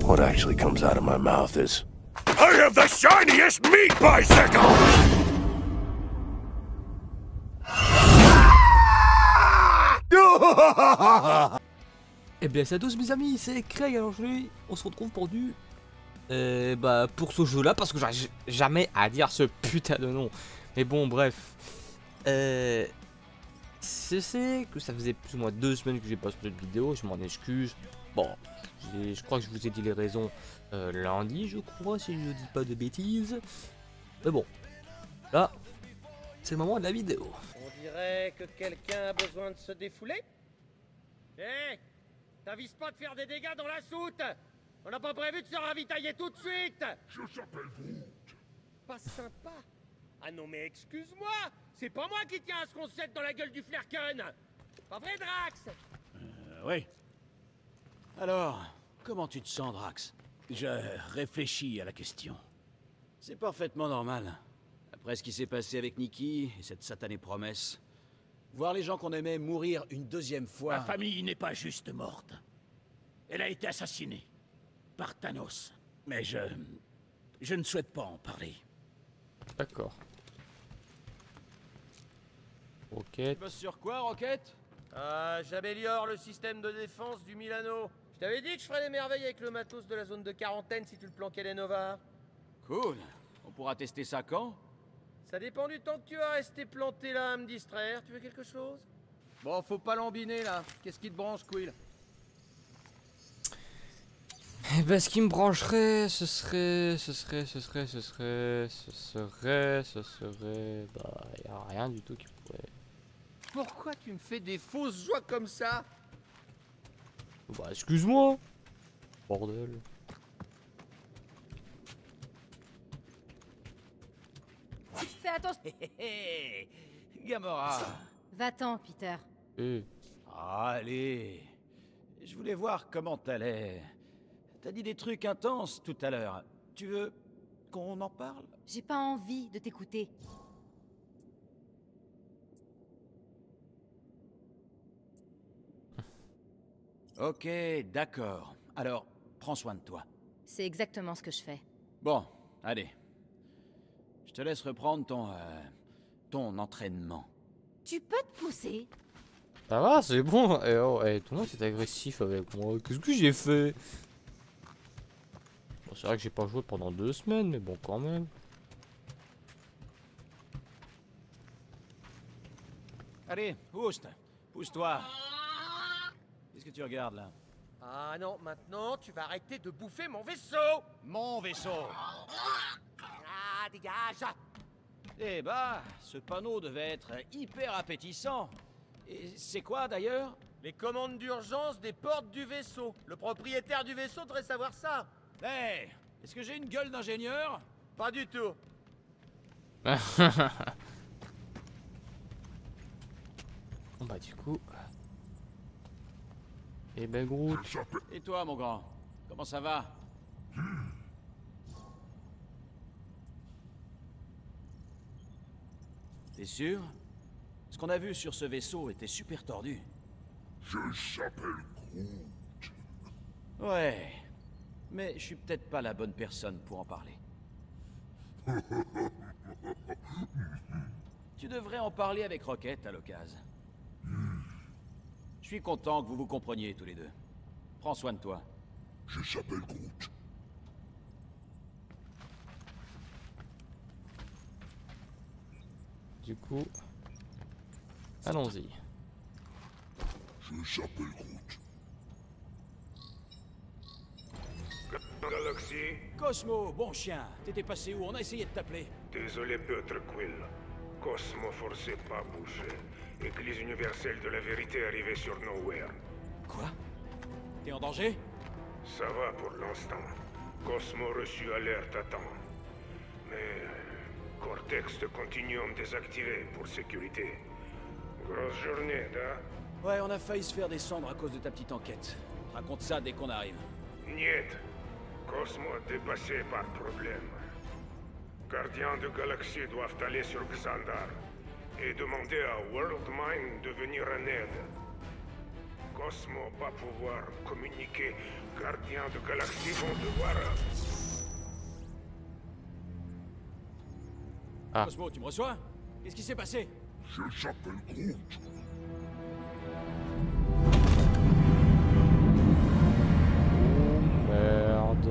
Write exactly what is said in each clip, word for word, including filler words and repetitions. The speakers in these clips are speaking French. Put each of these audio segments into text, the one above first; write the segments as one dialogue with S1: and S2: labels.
S1: What actually comes out of my mouth is... I have the shiniest meat bicycle!
S2: Et bien salut à tous mes amis, c'est Craig. Alors aujourd'hui, on se retrouve pour du... Euh, bah pour ce jeu là, parce que j'arrive jamais à dire ce putain de nom. Mais bon bref. Euh... Je sais que ça faisait plus ou moins deux semaines que j'ai pas sorti de vidéo, je m'en excuse. Bon, je crois que je vous ai dit les raisons euh, lundi, je crois, si je dis pas de bêtises. Mais bon, là, c'est le moment de la vidéo.
S3: On dirait que quelqu'un a besoin de se défouler. Hé, hey, t'avises pas de faire des dégâts dans la soute. On n'a pas prévu de se ravitailler tout de suite.
S4: Je s'appelle Groot.
S3: Pas sympa. Ah non mais excuse-moi, c'est pas moi qui tiens à ce qu'on se jette dans la gueule du Flerken. Pas vrai Drax?
S5: Euh, oui. Alors, comment tu te sens, Drax? Je réfléchis à la question. C'est parfaitement normal. Après ce qui s'est passé avec Nikki et cette satanée promesse, voir les gens qu'on aimait mourir une deuxième fois...
S6: Ma famille n'est pas juste morte. Elle a été assassinée. Par Thanos. Mais je... je ne souhaite pas en parler.
S2: D'accord. Ok.
S5: Tu bosses sur quoi, Rocket?
S3: Ah, j'améliore le système de défense du Milano. Je t'avais dit que je ferais des merveilles avec le matos de la zone de quarantaine si tu le planquais les Nova.
S5: Cool. On pourra tester ça quand?
S3: Ça dépend du temps que tu vas rester planté là à me distraire. Tu veux quelque chose? Bon, faut pas l'embiner là. Qu'est-ce qui te branche, Quill?
S2: Eh ben, ce qui me brancherait, ce serait, ce serait, ce serait, ce serait, ce serait, ce serait, bah, y a rien du tout qui pourrait.
S3: Pourquoi tu me fais des fausses joies comme ça?
S2: Bah, excuse-moi. Bordel.
S7: Fais attention.
S5: Hé hé hé Gamora.
S7: Va-t'en, Peter.
S2: Eh.
S5: Allez. Je voulais voir comment t'allais. T'as dit des trucs intenses tout à l'heure. Tu veux qu'on en parle?
S7: J'ai pas envie de t'écouter.
S5: Ok, d'accord. Alors, prends soin de toi.
S7: C'est exactement ce que je fais.
S5: Bon, allez. Je te laisse reprendre ton... Euh, ton entraînement.
S7: Tu peux te pousser?
S2: Ça va, c'est bon. Eh oh, eh, tout le monde est agressif avec moi. Qu'est-ce que j'ai fait? Bon, c'est vrai que j'ai pas joué pendant deux semaines, mais bon, quand même.
S5: Allez, Oust, pousse-toi. Qu'est-ce que tu regardes là?
S3: Ah non, maintenant tu vas arrêter de bouffer mon vaisseau.
S5: Mon vaisseau.
S3: Ah, dégage.
S5: Eh bah, ce panneau devait être hyper appétissant. Et c'est quoi d'ailleurs?
S3: Les commandes d'urgence des portes du vaisseau. Le propriétaire du vaisseau devrait savoir ça.
S5: Hé, hey, est-ce que j'ai une gueule d'ingénieur?
S3: Pas du tout.
S2: Bon bah du coup... Eh ben Groot.
S5: Et toi mon grand? Comment ça va? T'es sûr? Ce qu'on a vu sur ce vaisseau était super tordu.
S4: Je s'appelle Groot.
S5: Ouais. Mais je suis peut-être pas la bonne personne pour en parler. Tu devrais en parler avec Rocket à l'occasion. Je suis content que vous vous compreniez tous les deux. Prends soin de toi.
S4: Je s'appelle Groot.
S2: Du coup... Allons-y.
S4: Je s'appelle Groot.
S8: Galaxy,
S5: Cosmo, bon chien. T'étais passé où? On a essayé de t'appeler.
S8: désolé Peter Quill. Cosmo forçait pas à bouger. Église universelle de la vérité arrivée sur Nowhere.
S5: Quoi? T'es en danger?
S8: Ça va pour l'instant. Cosmo reçu alerte à temps. Mais... Cortex de Continuum désactivé pour sécurité. Grosse journée, hein?
S5: Ouais, on a failli se faire descendre à cause de ta petite enquête. Raconte ça dès qu'on arrive.
S8: Niet. Cosmo dépassé par problème. Gardiens de galaxie doivent aller sur Xandar et demander à Worldmind de venir en aide. Cosmo pas pouvoir communiquer. Gardien de galaxie vont devoir...
S2: Ah.
S5: Cosmo, tu me reçois? Qu'est-ce qui s'est passé?
S4: Je s'appelle Groot.
S2: Merde.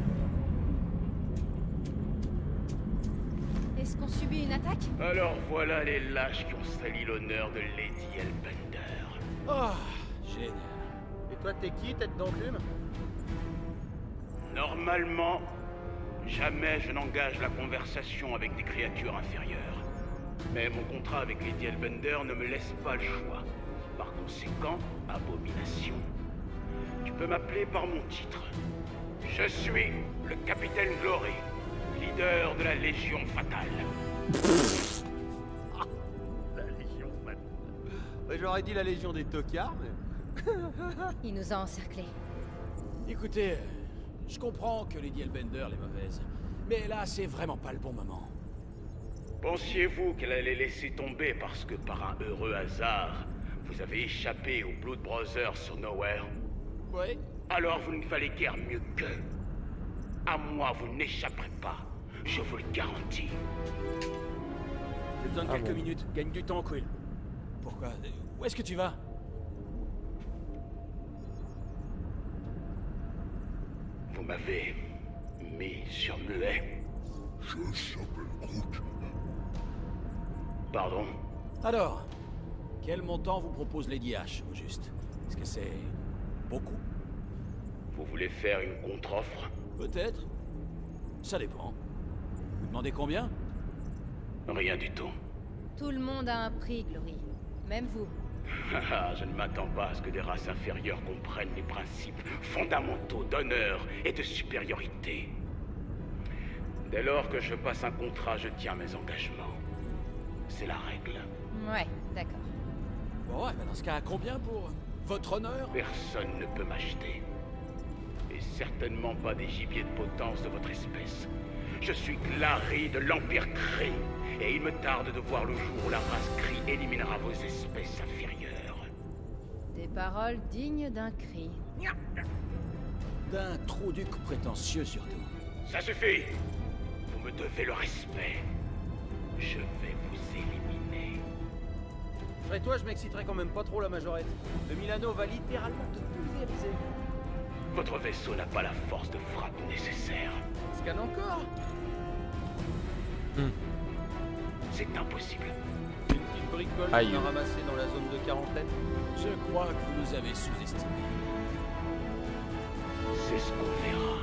S7: Est-ce qu'on subit une attaque?
S6: Alors voilà les lâches qui ont sali l'honneur de Lady Hellbender.
S5: Oh, génial.
S3: Et toi, t'es qui, tête d'enclume?
S6: Normalement, jamais je n'engage la conversation avec des créatures inférieures. Mais mon contrat avec Lady Hellbender ne me laisse pas le choix. Par conséquent, abomination. Tu peux m'appeler par mon titre. Je suis le Capitaine Glory, leader de la Légion Fatale.
S3: La Légion Fatale. J'aurais dit la Légion des tocards, mais...
S7: Il nous a encerclés.
S5: Écoutez, euh, je comprends que Lady Hellbender est mauvaise, mais là, c'est vraiment pas le bon moment.
S6: Pensiez-vous qu'elle allait laisser tomber parce que par un heureux hasard, vous avez échappé aux Blood Brothers sur Nowhere?
S5: Ouais.
S6: Alors vous ne fallait guère mieux qu'eux. À moi, vous n'échapperez pas. Je vous le garantis.
S5: J'ai besoin de
S2: Ah
S5: quelques
S2: bon.
S5: minutes. Gagne du temps, Quill. Pourquoi? Où est-ce que tu vas?
S6: Vous m'avez mis sur muet.
S4: Je s'appelle Groot.
S6: Pardon?
S5: Alors, quel montant vous propose Lady H, au juste? Est-ce que c'est... beaucoup?
S6: Vous voulez faire une contre-offre?
S5: Peut-être. Ça dépend. Vous demandez combien?
S6: Rien du tout.
S7: Tout le monde a un prix, Glory. Même vous.
S6: Haha, je ne m'attends pas à ce que des races inférieures comprennent les principes fondamentaux d'honneur et de supériorité. Dès lors que je passe un contrat, je tiens mes engagements. C'est la règle.
S7: Ouais, d'accord.
S5: Bon, ouais, ben dans ce cas, combien pour votre honneur?
S6: Personne ne peut m'acheter. Et certainement pas des gibiers de potence de votre espèce. Je suis Glary de l'Empire Kree. Et il me tarde de voir le jour où la race Kree éliminera vos espèces inférieures.
S7: Des paroles dignes d'un cri.
S5: D'un trou-duc prétentieux, surtout.
S6: Ça suffit! Vous me devez le respect. Je vais vous éliminer.
S3: Après toi, je m'exciterais quand même pas trop, la majorette. Le Milano va littéralement te pulvériser.
S6: Votre vaisseau n'a pas la force de frappe nécessaire.
S3: Scanne encore?
S6: C'est impossible.
S3: Une petite bricole
S2: Aïe.
S3: qu'on a ramassée dans la zone de quarantaine.
S5: Je crois que vous nous avez sous-estimés.
S6: C'est ce qu'on verra.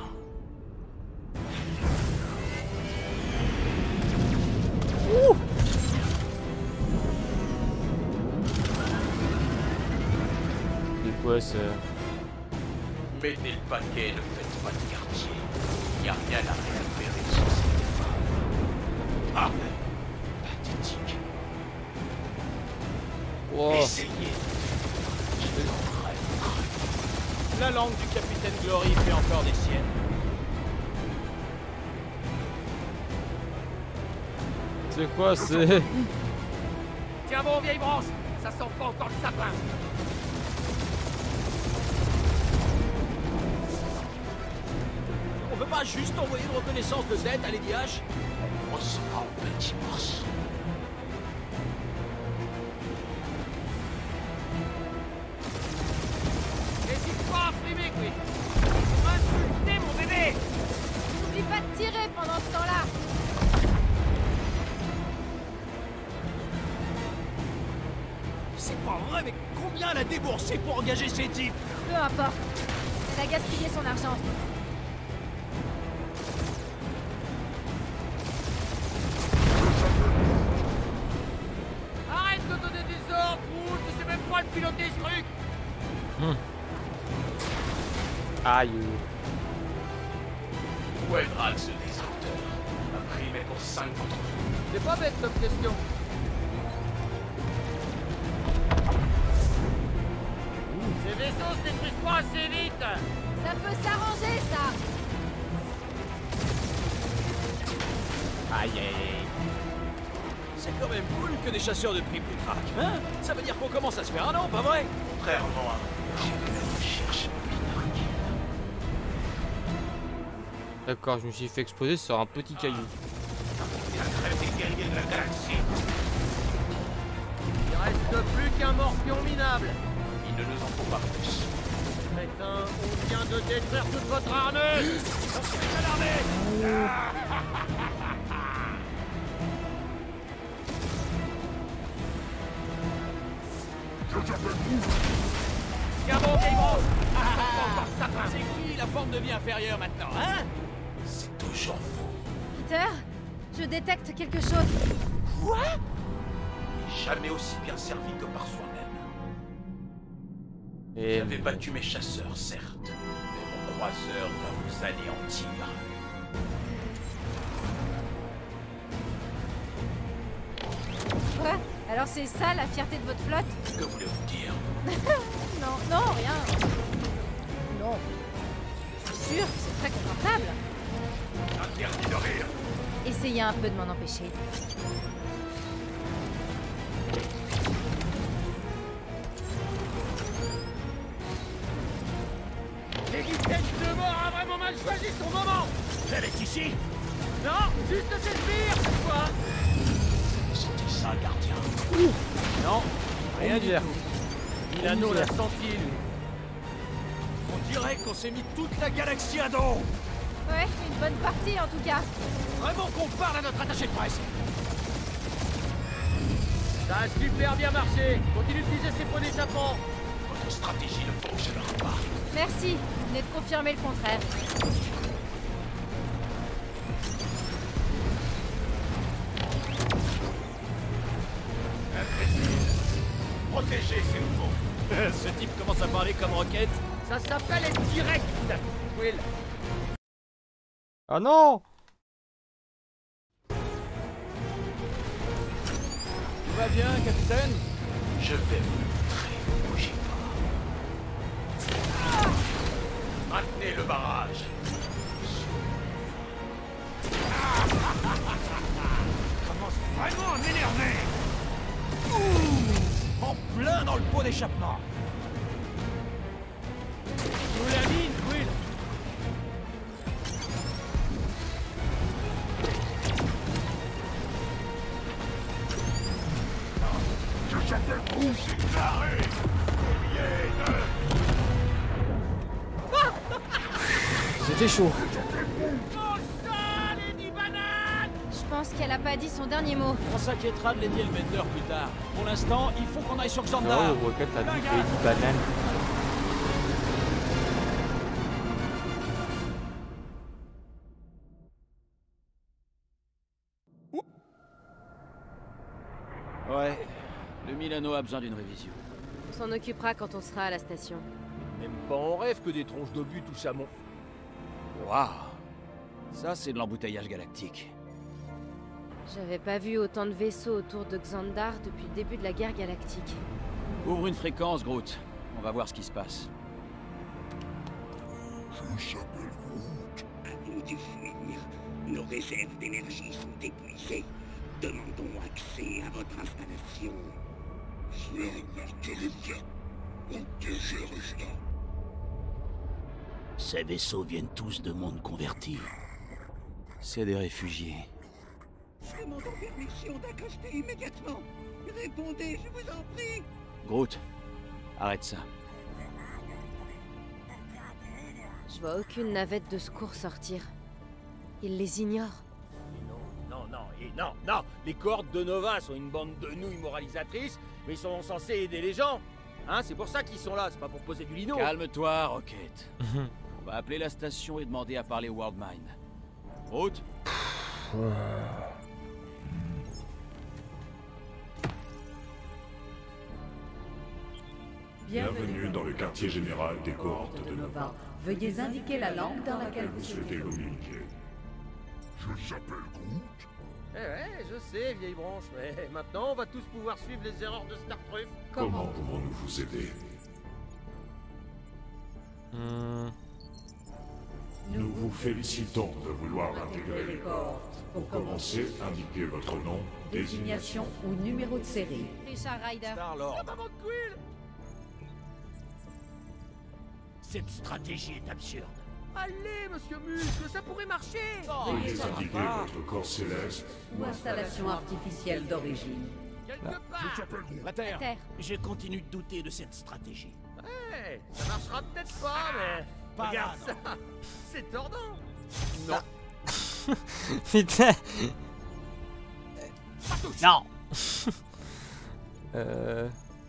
S2: C'est quoi ça?
S6: Mettez le paquet, ne faites pas de quartier. Y a rien à récupérer sur cette épave. Ah, pathétique.
S2: Wow.
S6: Essayez. Je l'aurai.
S5: La langue du Capitaine Glory fait encore des siennes.
S2: C'est quoi c'est?
S3: Tiens bon, vieille branche. Ça sent pas encore le sapin.
S5: On peut pas juste envoyer une reconnaissance de dette à Lady H?
S6: On sera en petit morceau.
S3: N'hésite pas à frimer, Quill. Insultez mon bébé.
S7: N'oublie pas de tirer pendant ce temps-là.
S5: C'est pas vrai, mais combien elle a déboursé pour engager ces types?
S7: Peu importe. Elle a gaspillé son argent.
S3: Arrête de donner des ordres, Groot. Tu sais même pas le piloter, ce truc.
S2: Aïe.
S6: Où est Drax, le destructeur? Imprimé pour cinq contre vous.
S3: C'est pas bête comme question. Ces vaisseaux se détruisent pas assez vite.
S7: Ça peut s'arranger, ça.
S2: Aïe aïe aïe.
S5: C'est quand même cool que des chasseurs de prix plus craquent, hein? Ça veut dire qu'on commence à se faire un nom, pas vrai?
S6: Contrairement à
S2: D'accord, je me suis fait exploser sur un petit caillou.
S3: Il reste plus qu'un morpion minable.
S6: Il ne nous en faut pas plus.
S3: Crétin, on vient de détruire toute votre armée. On se fait l'armée.
S5: Tiens bon, vieille broche. C'est qui la forme de vie inférieure maintenant, hein?
S6: C'est toujours faux.
S7: Peter, je détecte quelque chose.
S5: Quoi?
S6: Jamais aussi bien servi que par soi-même.
S2: Et
S6: J'avais battu mes chasseurs, certes, mais mon croiseur va vous anéantir.
S7: Quoi? Alors c'est ça la fierté de votre flotte?
S6: Que voulez-vous dire?
S7: Non, non, rien. Non. Je suis sûre que c'est très confortable.
S6: Interdit de rire.
S7: Essayez un peu de m'en empêcher.
S3: L'Égyptienne de mort a vraiment mal choisi son moment.
S5: Elle est ici?
S3: Non, juste ses sbires cette fois.
S6: C'était ça, gardien.
S3: Non, rien du
S2: Misère.
S3: tout. Milano l'a senti, lui.
S5: On dirait qu'on s'est mis toute la galaxie à dos.
S7: Ouais, une bonne partie en tout cas.
S5: Vraiment qu'on parle à notre attaché de presse.
S3: Ça a super bien marché. Continue d'utiliser ses points d'échappement.
S6: Votre stratégie ne fonctionnera pas.
S7: Merci, vous venez de confirmer le contraire.
S6: Imbécile. Protégez ces mouvements.
S5: Ce type commence à parler comme Rocket.
S3: Ça s'appelle être direct, Will.
S2: ah non!
S5: Tout va bien, capitaine?
S6: Je vais vous le montrer. Bougez pas. Maintenez le barrage.
S5: Commence vraiment à m'énerver. En plein dans le pot d'échappement.
S3: Nous la ligne, Will.
S4: Je s'appelle Groot.
S2: C'était chaud.
S3: Oh ça, Lady Banane.
S7: Je pense qu'elle a pas dit son dernier mot.
S5: On s'inquiétera de Lady Elbender plus tard. Pour l'instant, il faut qu'on aille sur Xandar.
S2: Non, le Rocket a dit Lady Banane.
S5: Ouais, le Milano a besoin d'une révision.
S7: On s'en occupera quand on sera à la station.
S5: Même pas en rêve que des tronches d'obus tout ça mon... Waouh. Ça, c'est de l'embouteillage galactique.
S7: J'avais pas vu autant de vaisseaux autour de Xandar depuis le début de la guerre galactique.
S5: Ouvre une fréquence, Groot. On va voir ce qui se passe.
S4: Je s'appelle Groot.
S9: À vous de fuir. Nos réserves d'énergie sont épuisées. Demandons accès à votre installation.
S4: C'est un terrifiant. Protégez Resta.
S9: Ces vaisseaux viennent tous de mondes convertis.
S5: C'est des réfugiés.
S9: Demandons permission d'accoster immédiatement. Répondez, je vous en prie.
S5: Groot, arrête ça.
S7: Je vois aucune navette de secours sortir. Ils les ignorent.
S3: Non, non, non, et non, non. Les cohortes de Nova sont une bande de nouilles moralisatrices, mais ils sont censés aider les gens. Hein, c'est pour ça qu'ils sont là, c'est pas pour poser du lino.
S5: Calme-toi, Rocket. On va appeler la station et demander à parler Worldmind. Groot?
S4: Bienvenue dans le quartier général des cohortes de Nova.
S10: Veuillez indiquer la langue dans laquelle vous
S4: Vous souhaitez communiquer. Je s'appelle Groot.
S3: Eh ouais, je sais, vieille branche, mais maintenant on va tous pouvoir suivre les erreurs de Startruff.
S4: Comment pouvons-nous vous aider?
S2: Hmm.
S4: Nous vous félicitons de vouloir intégrer les cohortes. Pour commencer, indiquez votre nom,
S10: Désignation ou numéro de série.
S7: Richard Ryder.
S5: Star-Lord.
S3: Maman de Quill.
S5: Cette stratégie est absurde.
S3: Allez, monsieur Muscle, ça pourrait marcher.
S4: Veuillez indiquer votre corps céleste.
S10: Ou installation artificielle d'origine.
S3: Quelque part.
S5: La Terre,
S7: Terre.
S5: je continue de douter de cette stratégie.
S3: Ouais, ça marchera peut-être pas, mais...
S5: Pas
S3: Regarde
S5: là,
S3: ça. C'est tordant. Non.
S2: Putain. Non. euh...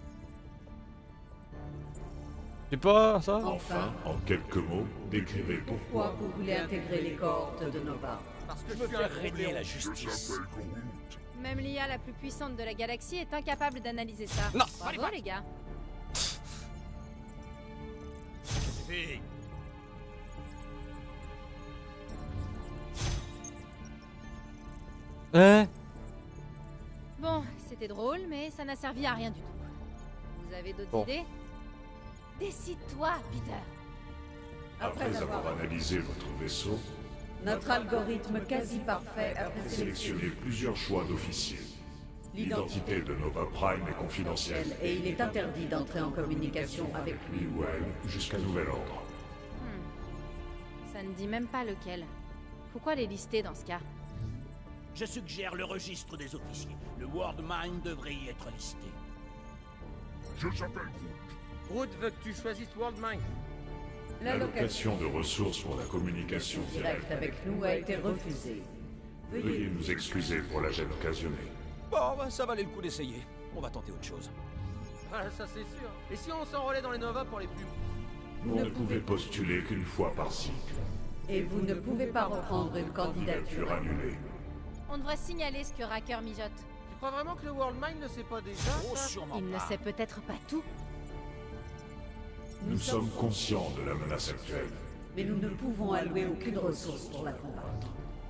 S2: C'est pas ça?
S10: Enfin,
S4: En quelques mots, décrivez pourquoi.
S10: pourquoi vous voulez intégrer les cohortes de Nova?
S3: Parce que
S5: Je
S3: je
S5: veux
S3: suis un
S5: faire
S3: gros
S5: régner
S3: blaireau.
S5: la justice.
S7: Même l'I A la plus puissante de la galaxie est incapable d'analyser ça.
S2: Non.
S7: Bravo les gars.
S5: Hey,
S2: Hein?
S7: Bon, c'était drôle, mais ça n'a servi à rien du tout. Vous avez d'autres
S2: Bon.
S7: idées? Décide-toi, Peter.
S4: Après avoir analysé votre vaisseau,
S10: Notre algorithme quasi parfait a
S4: sélectionnez
S10: présélectionné
S4: plusieurs choix d'officiers.
S10: l'identité
S4: L'identité de Nova Prime est confidentielle.
S10: et il est interdit d'entrer en communication avec lui.
S4: Lui ou elle, jusqu'à nouvel ordre.
S7: Ça ne dit même pas lequel. Pourquoi les lister dans ce cas?
S5: je suggère le registre des officiers. Le World Mind devrait y être listé.
S3: Groot veut que tu choisisses World Mind.
S10: L'allocation
S4: L'allocation de ressources pour la communication
S10: directe
S4: directe.
S10: avec nous a été refusée.
S4: Veuillez nous excuser pour la gêne occasionnée.
S5: Bon, bah, ça valait le coup d'essayer. On va tenter autre chose.
S3: Ah, ça c'est sûr. Et si on s'enrôlait dans les Nova pour les plumes?
S4: Vous ne pouvez postuler qu'une fois par cycle.
S10: Et vous ne pouvez pas reprendre une candidature.
S4: Candidature annulée.
S7: On devrait signaler ce que Racker mijote.
S3: Tu crois vraiment que le World Mind ne sait pas déjà
S5: Oh,
S3: ça?
S5: sûrement
S7: Il ne
S5: pas.
S7: sait peut-être pas tout.
S4: Nous sommes conscients de la menace actuelle.
S10: Mais nous ne pouvons allouer aucune ressource pour la combattre.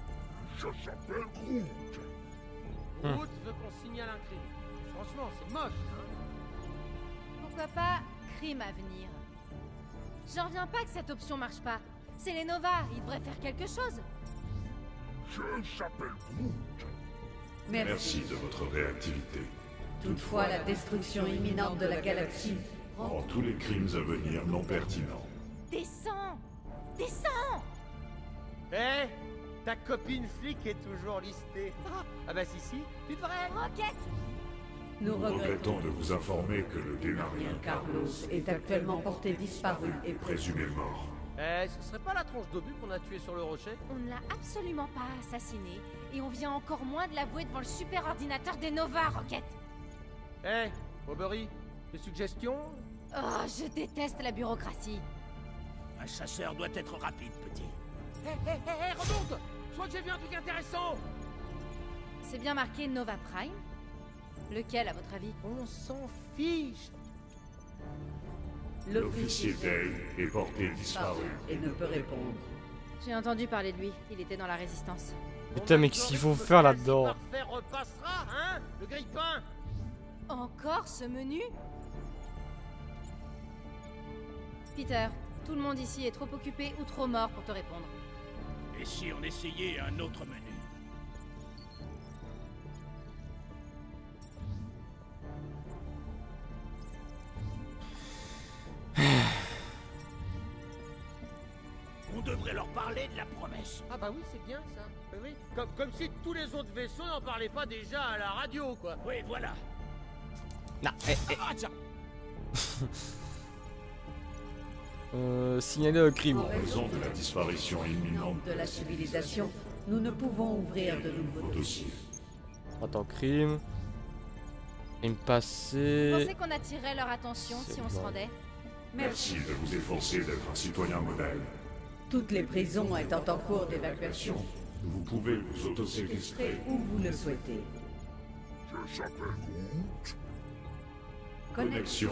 S3: Groot veut qu'on signale un crime. Franchement, c'est moche, hein?
S7: Pourquoi pas crime à venir? J'en reviens pas que cette option marche pas. C'est les Nova, ils devraient faire quelque chose.
S4: Merci de votre réactivité.
S10: Toutefois, la destruction imminente de la galaxie
S4: Rend tous les crimes à venir non pertinents.
S7: Descends! Descends!
S3: Hé, ta copine flic est toujours listée. Ah bah si si, tu devrais.
S7: Roquette!
S10: nous
S4: Nous
S10: regrettons
S4: regrettons de vous informer que le Dénarien
S10: Carlos est actuellement porté disparu et
S4: est présumé mort.
S3: Eh, ce serait pas la tronche d'obus qu'on a tué sur le rocher?
S7: On ne l'a absolument pas assassiné, et on vient encore moins de l'avouer devant le super ordinateur des Nova, Roquette!
S3: Hé, Aubery, des suggestions?
S7: Oh, je déteste la bureaucratie.
S5: Un chasseur doit être rapide, petit.
S3: Hé, hé, hé, hé, remonte! Je crois que j'ai vu un truc intéressant!
S7: C'est bien marqué Nova Prime? Lequel, à votre avis?
S3: On s'en fiche!
S4: L'officier Dale est porté disparu.
S10: et ne peut répondre.
S7: J'ai entendu parler de lui, il était dans la résistance.
S2: Putain, mais qu'est-ce qu'il faut faire là-dedans?
S3: Parfait repassera, hein? Le grille-pain!
S7: Encore ce menu? Peter, tout le monde ici est trop occupé ou trop mort pour te répondre.
S5: Et si on essayait un autre menu? On devrait leur parler de la promesse.
S3: Ah bah oui, c'est bien ça. Oui, oui. Comme, comme si tous les autres vaisseaux n'en parlaient pas déjà à la radio, quoi.
S5: Oui, voilà.
S2: Non, eh, eh.
S5: Ah, tiens.
S2: Euh, signaler un crime.
S10: En
S4: En raison de la disparition imminente
S10: de la civilisation, nous ne pouvons ouvrir de nouveaux
S4: au dossier.
S2: Attends, crime. Crime
S7: Vous
S2: passé.
S7: pensez qu'on attirerait leur attention
S2: C'est
S7: si on se
S2: bon.
S7: rendait?
S4: Merci de vous efforcer d'être un citoyen modèle.
S10: Toutes les prisons étant en cours d'évacuation,
S4: Vous pouvez vous autoséquestrer.
S10: où vous le souhaitez.
S4: Connexion.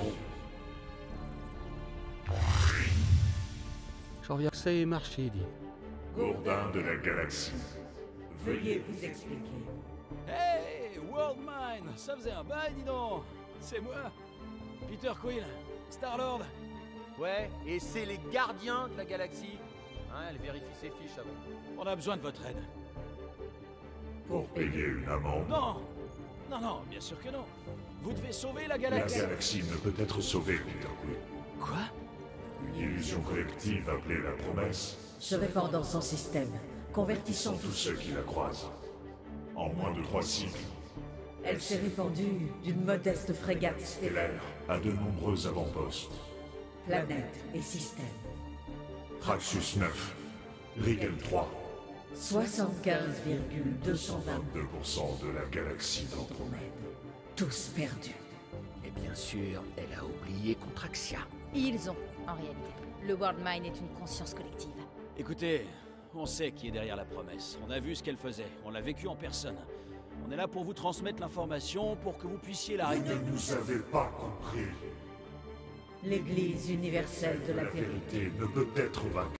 S2: J'en reviens.
S3: Ça est marché, dit.
S4: Gourdin de la galaxie.
S10: Veuillez vous expliquer.
S5: Hey, World Mind, ça faisait un bail, dis donc. C'est moi, Peter Quill, Star-Lord.
S3: Ouais, et c'est les gardiens de la galaxie. Hein, elle vérifie ses fiches avant.
S5: On a besoin de votre aide.
S4: Pour payer une amende,
S5: Non, non, non, bien sûr que non. Vous devez sauver la
S4: la
S5: galaxie.
S4: galaxie ne peut être sauvée, Peter Quill.
S5: Quoi?
S4: Une illusion collective appelée la promesse.
S10: Se répand dans son système, convertissant
S4: Tous ceux qui la croisent. En moins de trois cycles,
S10: Elle s'est répandue d'une modeste frégate stellaire,
S4: Stellaire a de nombreux avant-postes.
S10: planète et système.
S4: Praxus neuf, Rigel trois,
S10: soixante-quinze virgule deux cent vingt
S4: vingt-deux pour cent de la galaxie d'Andromède.
S10: tous perdus.
S11: Et bien sûr, elle a oublié Contraxia.
S7: Ils ont, en réalité. Le World Mind est une conscience collective.
S5: Écoutez, on sait qui est derrière la promesse. On a vu ce qu'elle faisait. On l'a vécu en personne. On est là pour vous transmettre l'information pour que vous puissiez
S4: Vous
S5: l'arrêter.
S4: ne nous avez pas compris.
S10: L'Église universelle de la
S4: La
S10: vérité.
S4: vérité ne peut être vaincue.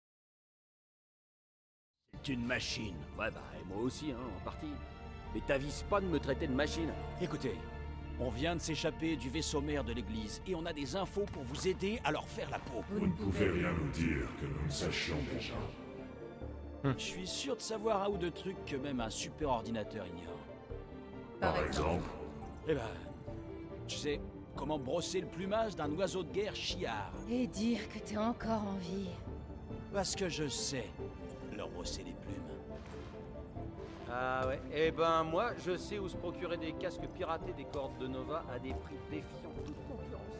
S11: C'est une machine. Ouais, bah, et moi aussi, hein, en partie. Mais t'avises pas de me traiter de machine.
S5: Écoutez, on vient de s'échapper du vaisseau mère de l'église et on a des infos pour vous aider à leur faire la peau.
S4: Vous ne pouvez rien nous dire que nous ne sachions déjà.
S5: Je suis sûr de savoir un ou deux trucs que même un super ordinateur ignore.
S4: Par exemple,
S5: Eh ben, tu sais, comment brosser le plumage d'un oiseau de guerre chiard.
S7: Et dire que t'es encore en vie.
S5: Parce que je sais leur brosser les plumes.
S3: Ah ouais, eh ben moi, je sais où se procurer des casques piratés des cordes de Nova à des prix défiant toute concurrence.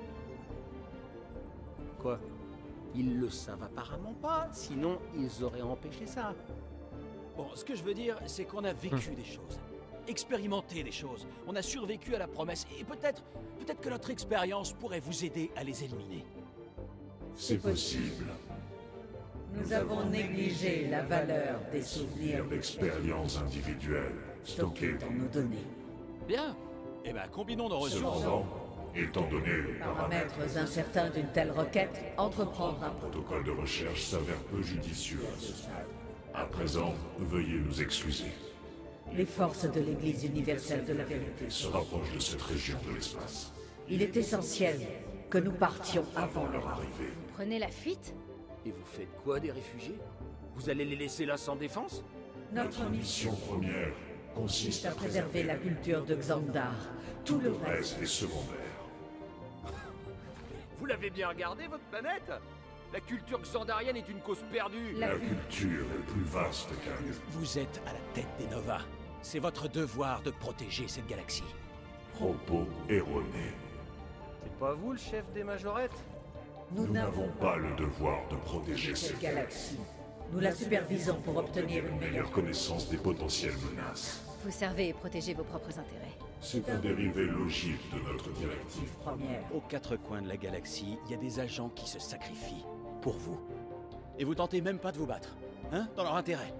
S3: Quoi?
S11: Ils le savent apparemment pas, sinon ils auraient empêché ça.
S5: Bon, ce que je veux dire, c'est qu'on a vécu des choses. Expérimenté des choses. On a survécu à la promesse. Et peut-être, peut-être que notre expérience pourrait vous aider à les éliminer.
S4: c'est possible.
S10: Nous avons négligé la valeur des souvenirs
S4: D'expériences individuelles stockées
S10: stockés dans nos données.
S5: Bien. Eh ben, combinons nos ressources.
S4: Cependant, étant donné les paramètres,
S10: Paramètres incertains d'une telle requête, entreprendre un
S4: le protocole de recherche s'avère peu judicieux à ce stade. À présent, veuillez nous excuser.
S10: Les forces de l'Église universelle de la vérité.
S4: Se rapproche de cette région de l'espace.
S10: Il est essentiel que nous partions avant leur arrivée.
S4: Arrivée.
S7: Prenez la fuite?
S11: Et vous faites quoi des réfugiés? Vous allez les laisser là sans défense?
S10: Notre mission
S4: Mission première consiste
S10: est à préserver la culture de Xandar. Tout le reste,
S4: reste est secondaire.
S3: Vous l'avez bien regardé, votre planète? La culture xandarienne est une cause perdue.
S10: la
S4: La culture est plus vaste qu'un
S5: Vous êtes à la tête des Nova. C'est votre devoir de protéger cette galaxie.
S4: propos erroné.
S3: C'est pas vous le chef des majorettes?
S10: nous
S4: Nous
S10: n'avons
S4: n'avons pas le devoir de protéger
S10: cette
S4: cette
S10: galaxie. Nous la supervisons pour obtenir une meilleure.
S4: meilleure connaissance des potentielles menaces.
S7: Vous servez et protégez vos propres intérêts.
S4: C'est un dérivé logique de notre directive.
S10: Première.
S5: Aux quatre coins de la galaxie, il y a des agents qui se sacrifient pour vous. Et vous tentez même pas de vous battre, hein, dans leur intérêt.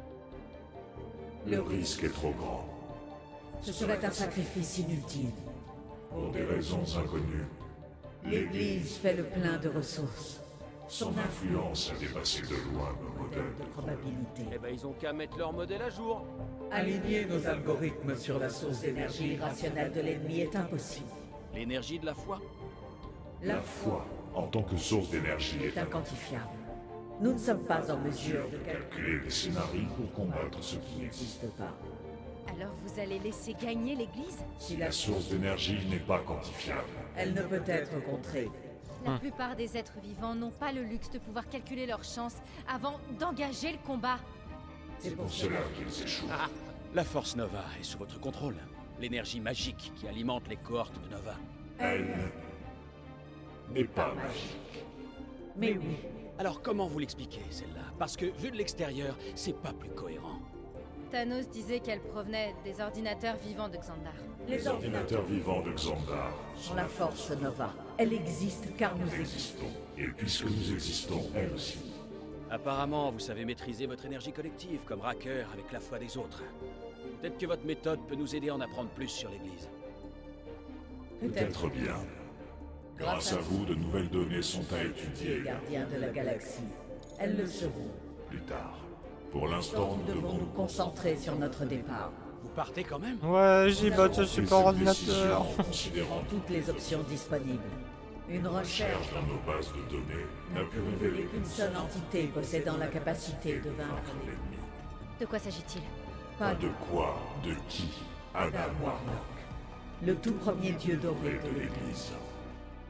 S4: Le risque est trop grand.
S10: Ce serait un sacrifice inutile.
S4: Pour des raisons inconnues,
S10: L'Église fait le plein de ressources.
S4: son influence a dépassé de loin nos modèles
S10: De
S4: de
S10: probabilité.
S3: Eh ben ils ont qu'à mettre leur modèle à jour.
S10: Aligner nos algorithmes sur la source d'énergie irrationnelle de l'ennemi est impossible.
S5: L'énergie de la foi.
S10: La
S4: La foi, en tant que source d'énergie,
S10: est
S4: est un
S10: inquantifiable. Nous ne sommes pas en mesure de calculer
S4: calculer des scénarios pour combattre ce qui existe.
S10: n'existe pas.
S7: Alors vous allez laisser gagner l'église?
S10: Si
S4: La
S10: la
S4: source d'énergie n'est pas quantifiable.
S10: elle ne peut être contrée.
S7: La plupart des êtres vivants n'ont pas le luxe de pouvoir calculer leurs chances avant d'engager le combat.
S10: C'est
S4: Pour cela qu'ils échouent.
S5: La force Nova est sous votre contrôle. L'énergie magique qui alimente les cohortes de Nova.
S4: Elle n'est pas magique.
S10: Mais oui,
S5: Alors comment vous l'expliquez, celle-là? Parce que, vu de l'extérieur, c'est pas plus cohérent.
S7: Thanos disait qu'elle provenait des ordinateurs vivants de Xandar.
S10: les ordinateurs
S4: Ordinateurs vivants de Xandar
S10: sont la force Nova. Elle existe car nous existons.
S4: existons. Et puisque nous existons, elle aussi.
S5: Apparemment, vous savez maîtriser votre énergie collective, comme Racker avec la foi des autres. Peut-être que votre méthode peut nous aider à en apprendre plus sur l'Église.
S4: Peut-être bien. Grâce à vous, de nouvelles données sont à étudier
S10: Les gardiens de la galaxie. Elles le seront.
S4: plus tard. Pour l'instant,
S10: Nous
S4: nous
S10: devons nous
S4: devons
S10: concentrer sur notre départ.
S5: Vous partez quand même?
S2: Ouais, j'y botte ce
S4: prendre
S2: super
S4: cette
S2: ordinateur.
S4: décision en considérant
S10: Toutes les options disponibles. Une recherche
S4: recherche dans nos bases de données n'a pu révéler
S10: qu'une seule entité possédant la capacité de vaincre
S4: l'ennemi.
S7: De quoi s'agit-il?
S10: pas
S4: De quoi, de qui Adam
S10: Adam
S4: Warlock,
S10: Warlock, le tout premier dieu doré
S4: et
S10: de
S4: de
S10: l'Église.
S4: l'Église.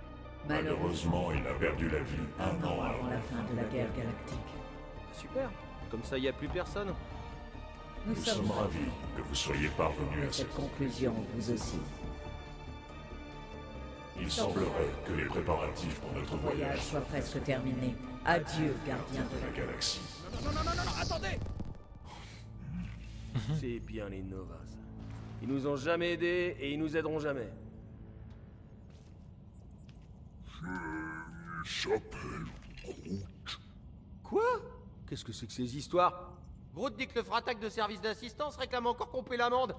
S4: Malheureusement, il a perdu la vie un an
S10: avant
S4: avant.
S10: la fin de la guerre galactique.
S3: Super. Comme ça, y a plus personne.
S10: Nous,
S4: Nous sommes ravis que vous soyez parvenus
S10: à
S4: à
S10: cette
S4: cette
S10: conclusion, vous aussi.
S4: Il semblerait que les préparatifs pour notre
S10: Le voyage
S4: voyage
S10: soit presque terminé. Adieu, gardien de
S4: de
S10: la
S4: la galaxie.
S5: Non, non, non, non, non, attendez!
S3: C'est bien les Novas. Ils nous ont jamais aidés et ils nous aideront jamais.
S1: Il s'appelle Groot.
S3: Quoi? Qu'est-ce que c'est que ces histoires? Groot dit que le fratac de service d'assistance réclame encore qu'on paie l'amende.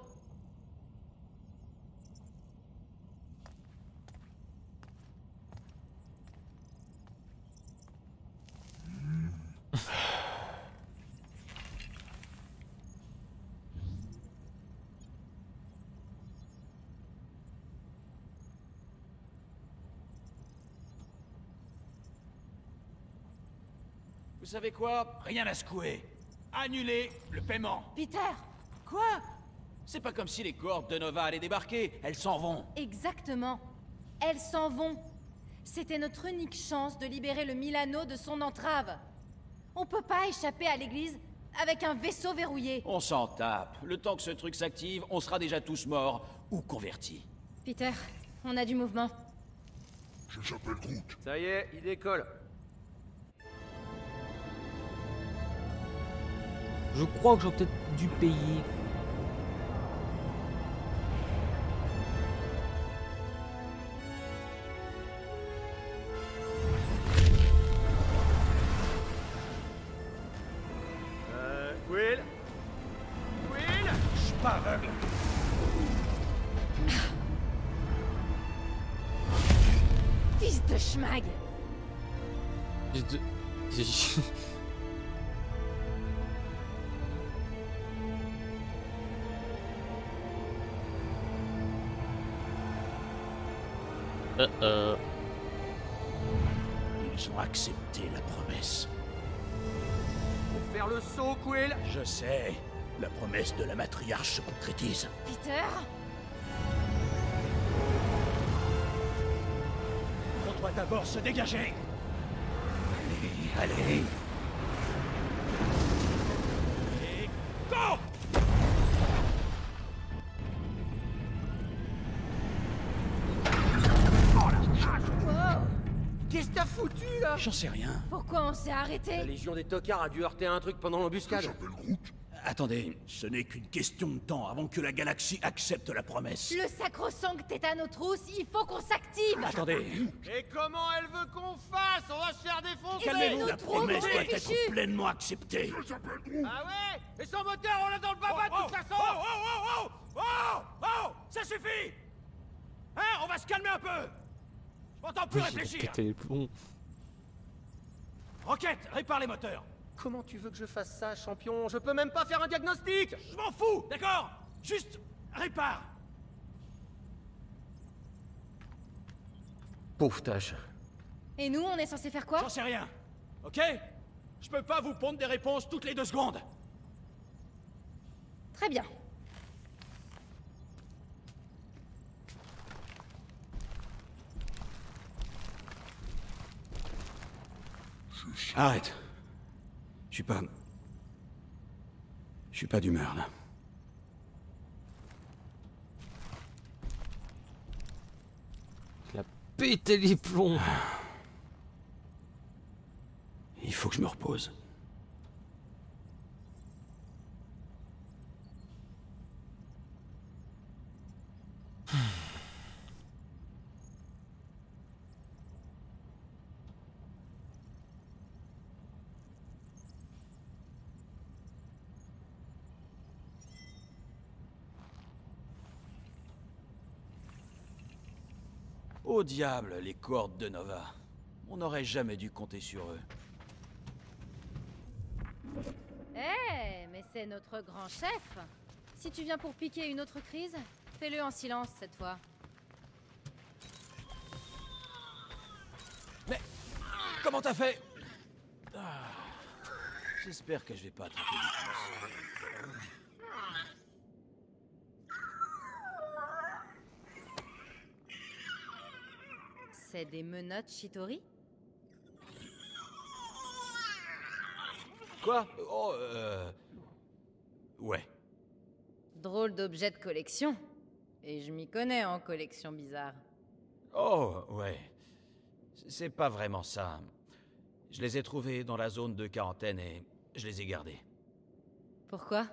S5: Vous savez quoi? Rien à secouer. Annulez le paiement.
S7: Peter!
S5: Quoi? C'est pas comme si les cohortes de Nova allaient débarquer. Elles s'en vont.
S7: Exactement. Elles s'en vont. C'était notre unique chance de libérer le Milano de son entrave. On peut pas échapper à l'église avec un vaisseau verrouillé.
S5: On s'en tape. Le temps que ce truc s'active, on sera déjà tous morts ou convertis.
S7: Peter, on a du mouvement.
S1: Je s'appelle Groot.
S3: Ça y est, il décolle.
S2: Je crois que j'aurais peut-être dû payer.
S3: Euh, Will? Will?
S5: Je suis pas aveugle.
S7: Fils de schmag!
S2: J'ai de- j'ai- Euh, euh.
S5: Ils ont accepté la promesse.
S3: Pour faire le saut, Quill?
S5: Je sais. La promesse de la matriarche se concrétise.
S7: Peter?
S5: On doit d'abord se dégager. Allez, allez. Et go!
S7: Wow!
S3: Qu'est-ce que t'as foutu, là?
S5: J'en sais rien.
S7: Pourquoi on s'est
S3: La
S7: arrêté?
S3: Légion des tocards a dû heurter un truc pendant
S1: Je
S3: l'embuscade.
S1: s'appelle Groot.
S5: Attendez, ce n'est qu'une question de temps avant que la galaxie accepte la promesse.
S7: Le sacro-sang tétanos il faut qu'on s'active!
S5: Attendez,
S3: Et comment elle veut qu'on fasse? On va se faire défoncer!
S5: calmez-vous, la
S7: trop
S5: promesse
S7: gros,
S5: doit
S7: les
S5: être
S7: fichus.
S5: pleinement acceptée.
S1: Je s'appelle Groot.
S3: Ah ouais? Et sans moteur, on l'a dans le baba de toute façon!
S5: Oh, oh, oh, oh, oh, oh, ça suffit. Hein, on va se calmer un peu. Je m'entends plus
S2: Oui, j'ai
S5: réfléchir.
S2: pété les plombs.
S5: Rocket, répare les moteurs.
S3: Comment tu veux que je fasse ça, champion? Je peux même pas faire un diagnostic!
S5: Je m'en fous, d'accord? Juste répare.
S3: Pauvre tâche.
S7: Et nous, on est censé faire quoi?
S5: J'en sais rien, ok? Je peux pas vous pondre des réponses toutes les deux secondes.
S7: Très bien.
S5: Arrête. Je suis pas... Je suis pas d'humeur, là.
S2: Il a pété les plombs.
S5: Il faut que je me repose. Au diable, les cohortes de Nova. On n'aurait jamais dû compter sur eux.
S7: Eh, mais c'est notre grand chef. Si tu viens pour piquer une autre crise, fais-le en silence cette fois.
S5: Mais comment t'as fait? Ah, j'espère que je vais pas attraper du plus.
S7: C'est des menottes Shitori?
S5: Quoi? Oh, euh... Ouais.
S7: Drôle d'objet de collection. Et je m'y connais en collection bizarre.
S5: Oh, ouais. C'est pas vraiment ça. Je les ai trouvés dans la zone de quarantaine et je les ai gardés.
S7: Pourquoi?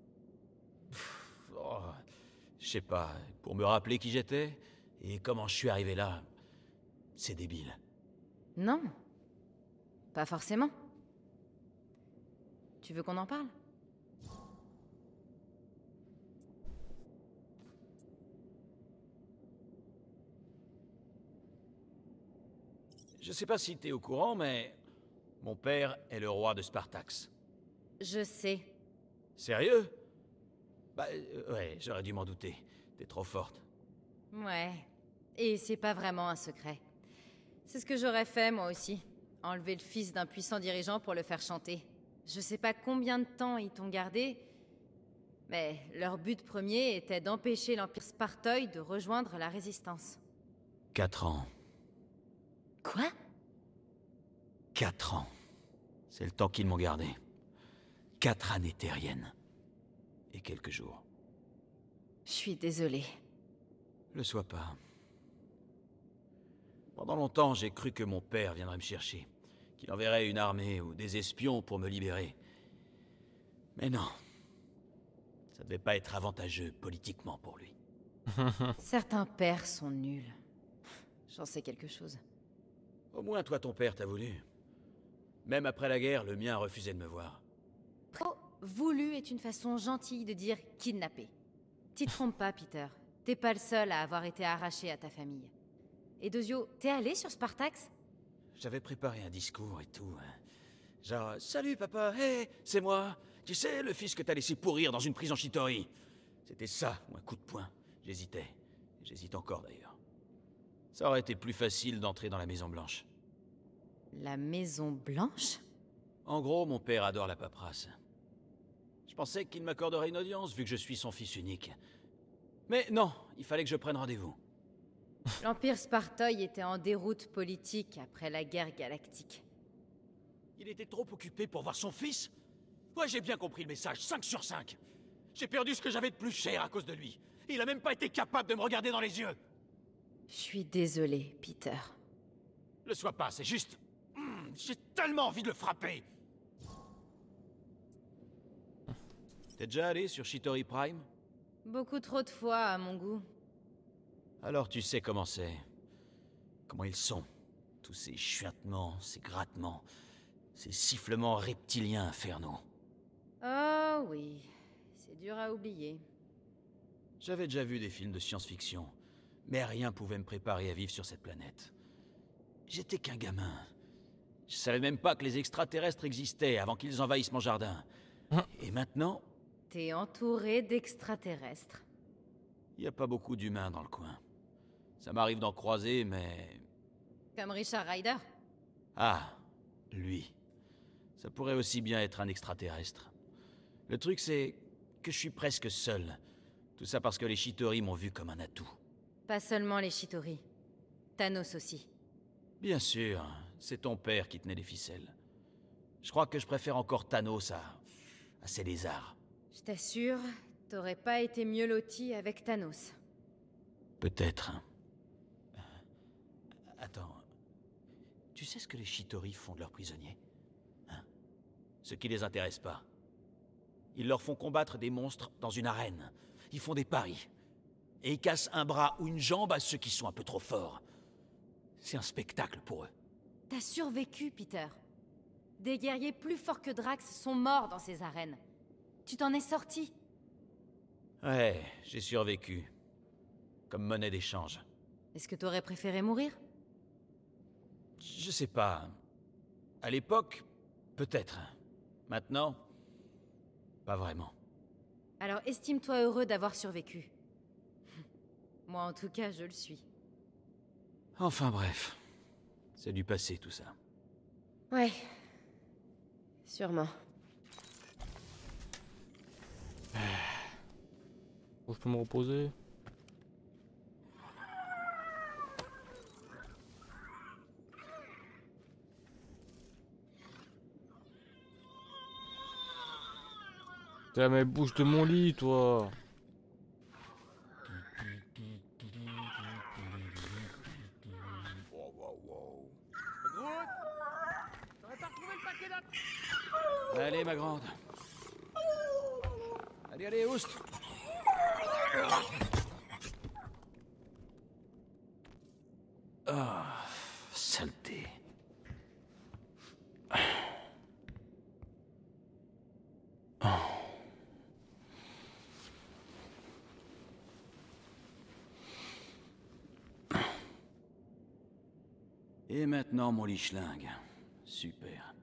S5: Oh, je sais pas, pour me rappeler qui j'étais et comment je suis arrivé là. C'est débile.
S7: Non. Pas forcément. Tu veux qu'on en parle?
S5: Je sais pas si t'es au courant, mais mon père est le roi de Spartax.
S7: Je sais.
S5: Sérieux? Bah, euh, ouais, j'aurais dû m'en douter. T'es trop forte.
S7: Ouais. Et c'est pas vraiment un secret. C'est ce que j'aurais fait, moi aussi. Enlever le fils d'un puissant dirigeant pour le faire chanter. Je sais pas combien de temps ils t'ont gardé, mais leur but premier était d'empêcher l'Empire Spartoï de rejoindre la Résistance.
S5: Quatre ans.
S7: Quoi?
S5: Quatre ans. C'est le temps qu'ils m'ont gardé. Quatre années terriennes. Et quelques jours.
S7: Je suis désolée.
S5: Le sois pas. Pendant longtemps, j'ai cru que mon père viendrait me chercher. Qu'il enverrait une armée ou des espions pour me libérer. Mais non. Ça devait pas être avantageux politiquement pour lui.
S7: Certains pères sont nuls. J'en sais quelque chose.
S5: Au moins, toi, ton père t'a voulu. Même après la guerre, le mien refusait de me voir.
S7: Oh, voulu est une façon gentille de dire kidnappé. T'y trompes pas, Peter. T'es pas le seul à avoir été arraché à ta famille. Et Dozio, t'es allé sur Spartax?
S5: J'avais préparé un discours et tout. Hein. Genre, salut papa, hé, c'est moi. Tu sais, le fils que t'as laissé pourrir dans une prison Shitori. C'était ça, ou un coup de poing. J'hésitais. J'hésite encore d'ailleurs. Ça aurait été plus facile d'entrer dans la Maison Blanche.
S7: La Maison Blanche?
S5: En gros, mon père adore la paperasse. Je pensais qu'il m'accorderait une audience vu que je suis son fils unique. Mais non, il fallait que je prenne rendez-vous.
S7: L'Empire Spartoï était en déroute politique après la guerre galactique.
S5: Il était trop occupé pour voir son fils? Ouais, j'ai bien compris le message, cinq sur cinq. J'ai perdu ce que j'avais de plus cher à cause de lui. Il a même pas été capable de me regarder dans les yeux.
S7: Je suis désolée, Peter.
S5: Le sois pas, c'est juste... Mmh, j'ai tellement envie de le frapper. T'es déjà allé sur Shitori Prime?
S7: Beaucoup trop de fois, à mon goût.
S5: Alors tu sais comment c'est. Comment ils sont. Tous ces chuintements, ces grattements, ces sifflements reptiliens infernaux.
S7: Oh oui, c'est dur à oublier.
S5: J'avais déjà vu des films de science-fiction, mais rien pouvait me préparer à vivre sur cette planète. J'étais qu'un gamin. Je savais même pas que les extraterrestres existaient avant qu'ils envahissent mon jardin. Et maintenant...
S7: T'es entouré d'extraterrestres.
S5: Il y a pas beaucoup d'humains dans le coin. Ça m'arrive d'en croiser, mais...
S7: Comme Richard Ryder?
S5: Ah, lui. Ça pourrait aussi bien être un extraterrestre. Le truc, c'est que je suis presque seul. Tout ça parce que les Shitori m'ont vu comme un atout.
S7: Pas seulement les Shitori. Thanos aussi.
S5: Bien sûr, c'est ton père qui tenait les ficelles. Je crois que je préfère encore Thanos à... à ces lézards.
S7: Je t'assure, t'aurais pas été mieux loti avec Thanos.
S5: Peut-être. Attends. Tu sais ce que les Shitori font de leurs prisonniers? Hein? Ce qui les intéresse pas. Ils leur font combattre des monstres dans une arène. Ils font des paris. Et ils cassent un bras ou une jambe à ceux qui sont un peu trop forts. C'est un spectacle pour eux.
S7: T'as survécu, Peter. Des guerriers plus forts que Drax sont morts dans ces arènes. Tu t'en es sorti.
S5: Ouais, j'ai survécu. Comme monnaie d'échange.
S7: Est-ce que t'aurais préféré mourir?
S5: Je sais pas. À l'époque, peut-être. Maintenant, pas vraiment.
S7: Alors estime-toi heureux d'avoir survécu. Moi en tout cas, je le suis.
S5: Enfin bref. C'est du passé tout ça.
S7: Ouais. Sûrement.
S2: Bon, je peux me reposer. Tiens, mais bouge de mon lit, toi.
S5: Allez, ma grande. Allez, allez, oust. Ah, saleté. Oh. Et maintenant, mon lit-schlingue. Super.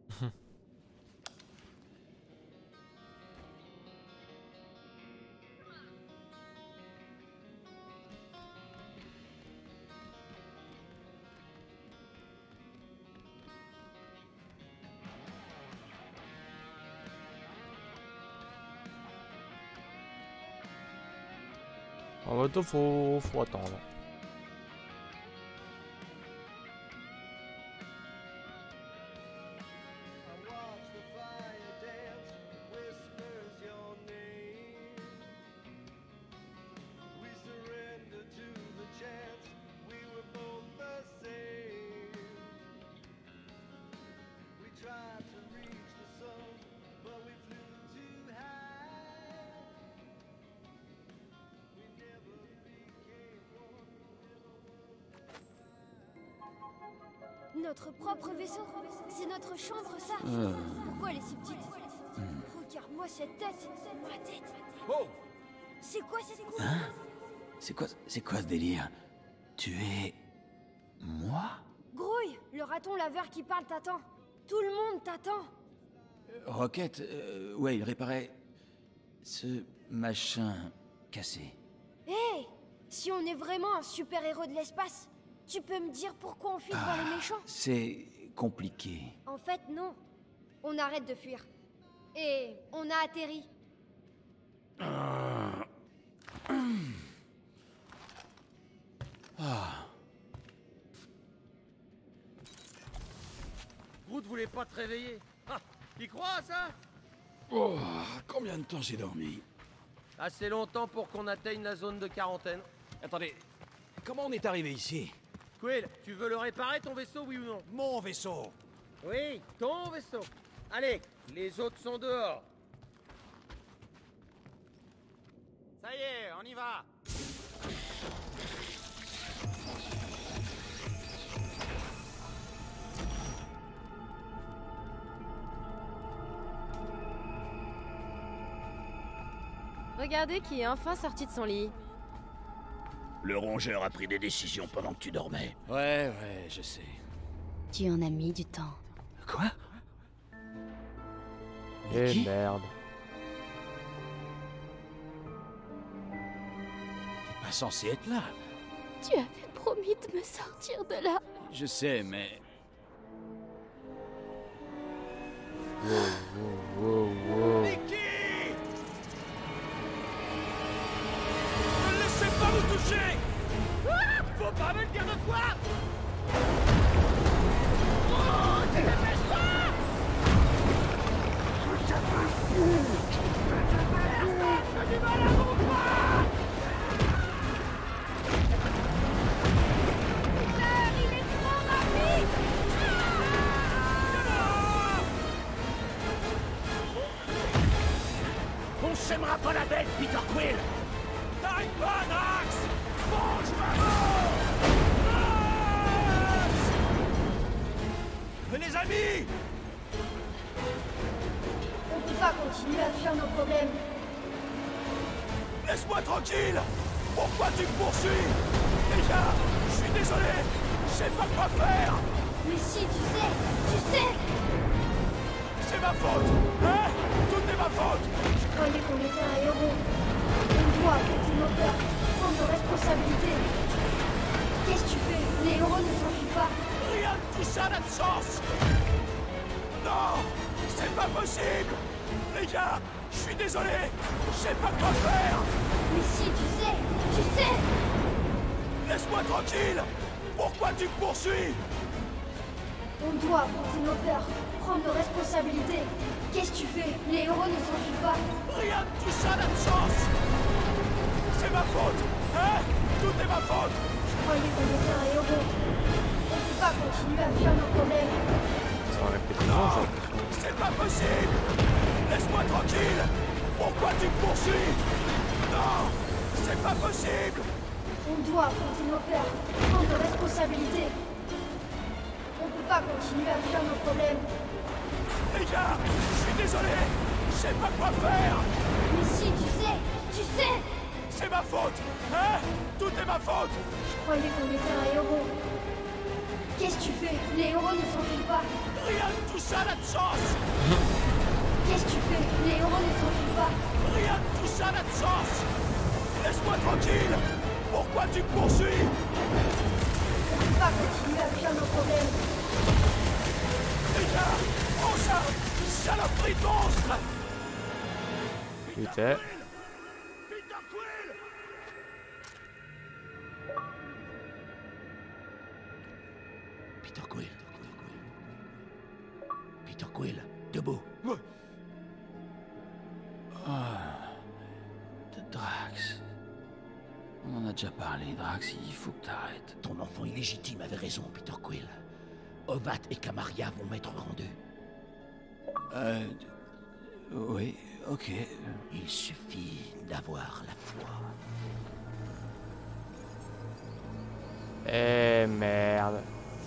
S2: En va toi, faut, faut attendre.
S12: Notre propre vaisseau. C'est notre chambre, ça.
S5: Euh...
S12: Pourquoi elle est si petite?
S5: hmm.
S12: Regarde-moi cette tête. Ma tête.
S5: Oh!
S12: C'est quoi cette couleur?
S5: Hein? C'est quoi, c'est quoi ce délire? Tu es... moi?
S12: Grouille, le raton laveur qui parle t'attend. Tout le monde t'attend.
S5: Euh, Rocket, euh, ouais, il réparait... ce machin cassé.
S12: Hé hey, si on est vraiment un super-héros de l'espace, tu peux me dire pourquoi on fuit devant
S5: Ah,
S12: les méchants?
S5: c'est compliqué.
S12: En fait, non. On arrête de fuir. Et on a atterri.
S5: Ah. Ah.
S3: Groot voulait pas te réveiller. Ah, t'y crois à ça?
S5: Oh, combien de temps j'ai dormi?
S3: Assez longtemps pour qu'on atteigne la zone de quarantaine.
S5: Attendez, comment on est arrivé ici?
S3: Quill, tu veux le réparer ton vaisseau, oui ou non?
S5: Mon vaisseau.
S3: Oui, ton vaisseau. Allez, les autres sont dehors.
S13: Ça y est, on y va.
S7: Regardez qui est enfin sorti de son lit.
S9: Le rongeur a pris des décisions pendant que tu dormais.
S5: Ouais, ouais, je sais.
S12: Tu en as mis du temps.
S5: Quoi?
S2: Eh merde.
S5: T'es pas censé être là.
S12: Tu avais promis de me sortir de là.
S5: Je sais, mais...
S2: Wow, wow, wow, wow.
S3: Mickey! Ne laissez pas nous toucher! Ah, faut pas me le dire deux fois! Oh, tu dépêches-toi! Personne fait du mal à mon bras!
S12: Peter, il est trop rapide!
S9: On sèmera pas la bête, Peter Quill!
S3: T'arrêtes pas, Drax! Mange ma mort! Drax! Les amis!
S12: On peut pas continuer à fuir nos problèmes.
S3: Laisse-moi tranquille! Pourquoi tu me poursuis? Les gars, je suis désolé! Je sais pas quoi faire!
S12: Mais si, tu sais, tu sais!
S3: C'est ma faute! Hein? Tout est ma faute!
S12: Je croyais qu'on était un héros. On doit affronter nos peurs, prendre nos responsabilités. Qu'est-ce que tu fais? Les héros ne s'enfuient pas.
S3: Rien de tout ça n'a de sens! Non! C'est pas possible! Les gars, je suis désolé! Je sais pas quoi faire!
S12: Mais si, tu sais, tu sais!
S3: Laisse-moi tranquille! Pourquoi tu me poursuis?
S12: On doit affronter nos peurs, prendre nos responsabilités. Qu'est-ce Qu'est-ce que tu fais? Les héros ne s'enfuient pas.
S5: Rien de tout ça n'a de sens. C'est ma faute, hein? Tout est ma faute.
S12: Je croyais qu'on était un héros. On peut pas continuer à fuir nos problèmes.
S2: Ça va répéter
S5: Non,
S2: j'ai l'impression.
S5: c'est pas possible. Laisse-moi tranquille. Pourquoi tu me poursuis? Non, c'est pas possible.
S12: On doit affronter nos peurs, prendre nos responsabilités. On peut pas continuer à fuir nos problèmes.
S5: Les gars, je suis désolé. Je sais pas quoi faire.
S12: Mais si, tu sais, tu sais.
S5: C'est ma faute, hein? Tout est ma faute.
S12: Je croyais qu'on était un héros. Qu'est-ce que tu fais? Les héros ne s'enfuient pas.
S5: Rien de tout ça n'a de sens.
S12: Qu'est-ce que tu fais? Les héros ne s'enfuient pas.
S5: Rien de tout ça n'a de sens. Laisse-moi tranquille. Pourquoi tu me poursuis?
S12: On peut pas continuer à fuir nos problèmes.
S5: Les gars, prends ça. Saloperie de monstre.
S2: Putain.
S5: Peter Quill. Peter Quill, debout. Ah, de Drax. On en a déjà parlé, Drax, il faut que t'arrêtes. Ton enfant illégitime avait raison, Peter Quill. Ovat et Kamaria vont mettre en deux. Euh... Oui, ok. Il suffit d'avoir la foi.
S2: Eh merde.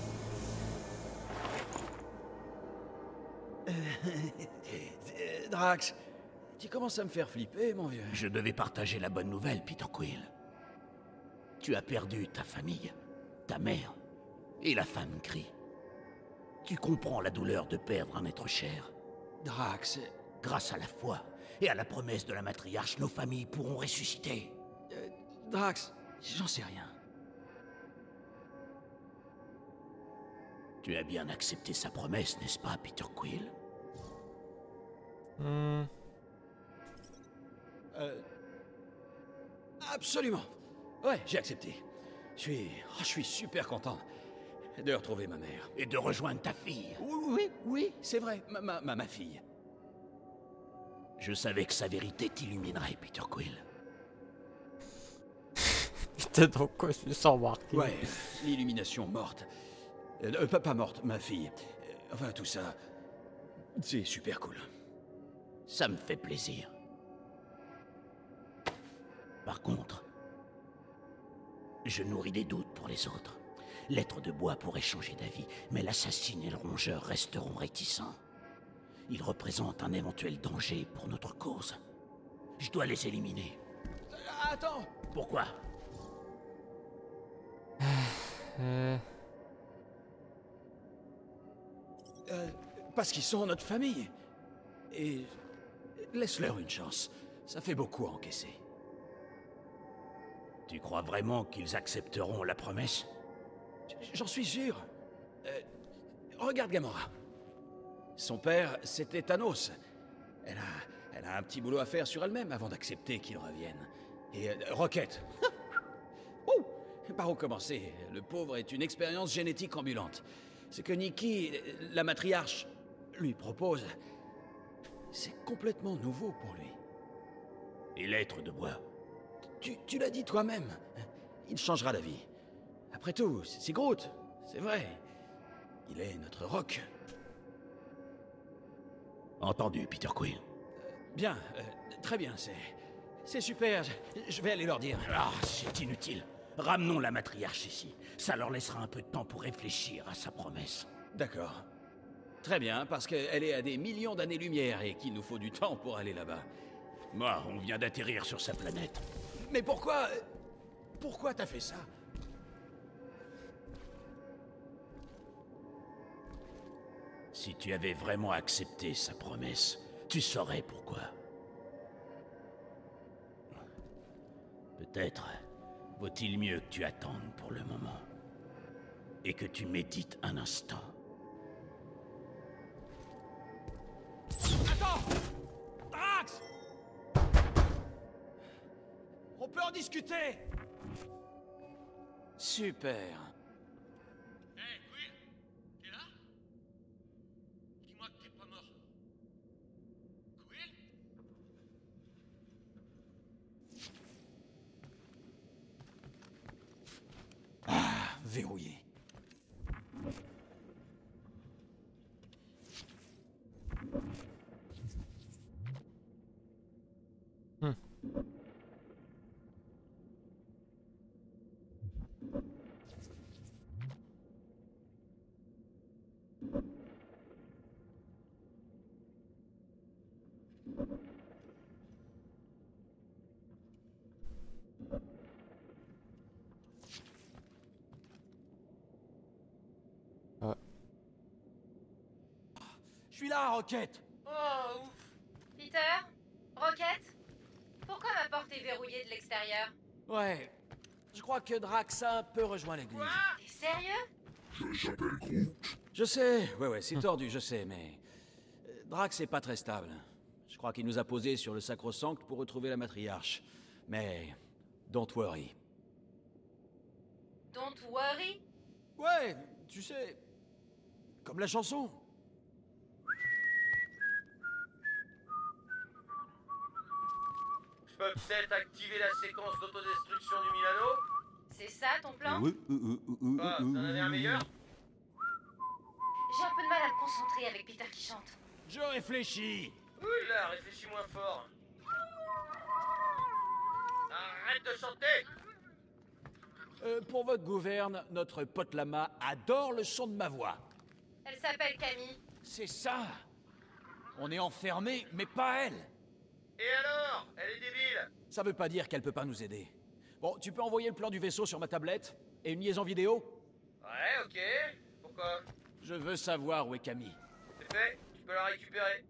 S5: Drax, tu commences à me faire flipper, mon vieux. Je devais partager la bonne nouvelle, Peter Quill. Tu as perdu ta famille, ta mère et la femme Kree. Tu comprends la douleur de perdre un être cher. Drax, grâce à la foi et à la promesse de la matriarche, nos familles pourront ressusciter. Euh, Drax, j'en sais rien. Tu as bien accepté sa promesse, n'est-ce pas, Peter Quill?
S2: Hmm.
S5: Euh... Absolument. Ouais, j'ai accepté. Je suis... Oh, je suis super content de retrouver ma mère. Et de rejoindre ta fille. Oui, oui, oui, c'est vrai, ma, ma, ma, ma fille. Je savais que sa vérité t'illuminerait, Peter Quill.
S2: Putain, dans quoi je me sens marqué?
S5: Ouais, l'illumination morte. Euh, pas, pas morte, ma fille. Euh, enfin, tout ça, c'est super cool. Ça me fait plaisir. Par contre, je nourris des doutes pour les autres. L'être de bois pourrait changer d'avis, mais l'assassine et le rongeur resteront réticents. Ils représentent un éventuel danger pour notre cause. Je dois les éliminer. Attends! Pourquoi?
S2: Euh...
S5: Euh, parce qu'ils sont notre famille. Et laisse-leur une chance. Ça fait beaucoup à encaisser. Tu crois vraiment qu'ils accepteront la promesse? J'en suis sûr. Euh, regarde Gamora. Son père, c'était Thanos. Elle a, elle a un petit boulot à faire sur elle-même avant d'accepter qu'il revienne. Et euh, Rocket. Oh, par où commencer? Le pauvre est une expérience génétique ambulante. Ce que Nikki, la matriarche, lui propose, c'est complètement nouveau pour lui. Et l'être de bois? Tu, tu l'as dit toi-même. Il changera d'avis. Après tout, c'est Groot, c'est vrai. Il est notre rock. Entendu, Peter Quill. Euh, bien, euh, très bien, c'est... C'est super, je, je vais aller leur dire. Ah, c'est inutile. Ramenons la matriarche ici. Ça leur laissera un peu de temps pour réfléchir à sa promesse. D'accord. Très bien, parce qu'elle est à des millions d'années-lumière et qu'il nous faut du temps pour aller là-bas. Moi, on vient d'atterrir sur sa planète. Mais pourquoi... Pourquoi t'as fait ça? Si tu avais vraiment accepté sa promesse, tu saurais pourquoi. Peut-être vaut-il mieux que tu attendes pour le moment. Et que tu médites un instant. Attends! Drax! On peut en discuter! Super.
S14: Hey, Quill, t'es là? Dis-moi que t'es pas mort.
S5: suis là, Rocket.
S7: Oh, ouf. Peter? Rocket? Pourquoi ma porte est verrouillée de l'extérieur?
S5: Ouais, je crois que Drax a un peu rejoint l'église.
S7: T'es sérieux?
S4: J'appelle Groot.
S5: Je sais, ouais, ouais, c'est tordu, je sais, mais... Drax est pas très stable. Je crois qu'il nous a posé sur le sacro-sancte pour retrouver la matriarche. Mais... don't worry.
S7: Don't worry?
S5: Ouais, tu sais... Comme la chanson.
S3: Je peux peut-être activer la séquence d'autodestruction du Milano?
S7: C'est ça ton plan?
S5: Oui, oui, oui, oui,
S3: Ah, t'en avais un meilleur?
S7: J'ai un peu de mal à me concentrer avec Peter qui chante.
S5: Je réfléchis.
S3: Oui, là, réfléchis moins fort. Arrête de chanter!
S5: Euh, pour votre gouverne, notre pote lama adore le son de ma voix.
S7: Elle s'appelle Camille.
S5: C'est ça. On est enfermés, mais pas elle.
S3: Et alors? Elle est débile!
S5: Ça veut pas dire qu'elle peut pas nous aider. Bon, tu peux envoyer le plan du vaisseau sur ma tablette? Et une liaison vidéo?
S3: Ouais, ok. Pourquoi?
S5: Je veux savoir où est Camille.
S3: C'est fait, tu peux la récupérer.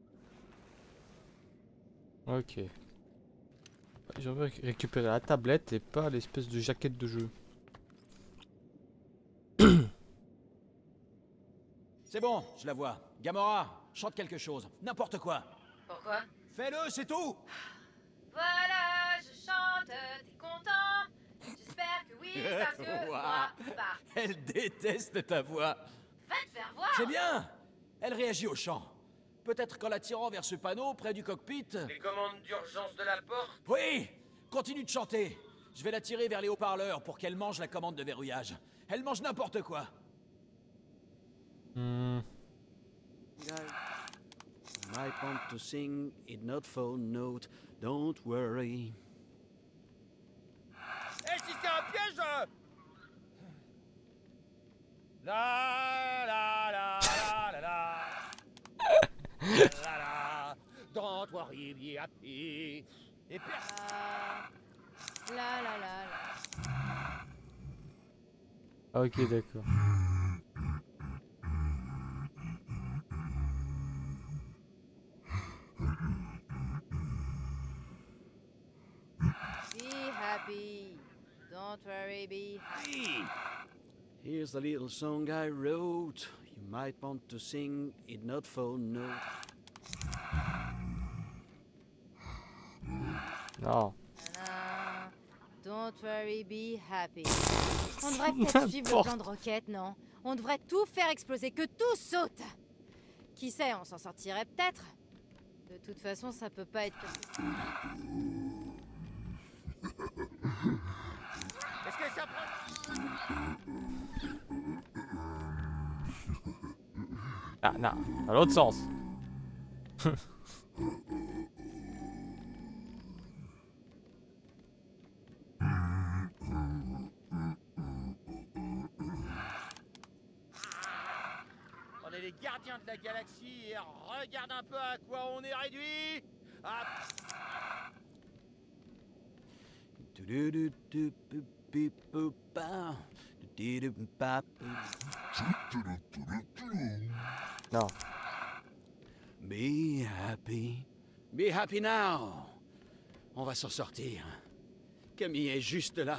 S2: Ok. J'ai envie de récupérer la tablette et pas l'espèce de jaquette de jeu.
S5: C'est bon, je la vois. Gamora, chante quelque chose. N'importe quoi.
S7: Pourquoi?
S5: Fais-le, c'est tout.
S7: Voilà, je chante, t'es content? J'espère que oui, parce que moi, bah,
S5: Elle déteste ta voix.
S7: va te faire voir!
S5: C'est bien. Elle réagit au chant. Peut-être qu'en la tirant vers ce panneau près du cockpit...
S3: Les commandes d'urgence de la porte?
S5: Oui. Continue de chanter. Je vais la tirer vers les haut-parleurs pour qu'elle mange la commande de verrouillage. Elle mange n'importe quoi.
S2: Hmm.
S5: I want to sing it not for note, don't worry.
S3: Eh, si c'est un piège! euh La la la la la la la la don't worry, be happy. Et personne.
S7: La la la la.
S2: Ok, d'accord.
S7: Be happy. Don't worry, be happy.
S5: Here's the little song I wrote. You might want to sing it not for note.
S2: Non.
S7: Nanana. Don't worry, be happy. On devrait peut-être suivre le plan de Rocket, non? On devrait tout faire exploser, que tout saute. Qui sait, on s'en sortirait peut-être. De toute façon, ça peut pas être...
S3: Est-ce que ça prend...
S2: Ah, non, dans l'autre sens.
S3: On est les gardiens de la galaxie et regarde un peu à quoi on est réduit. Ah.
S2: Non.
S5: Be happy. Be happy now. On va s'en sortir. Camille est juste là.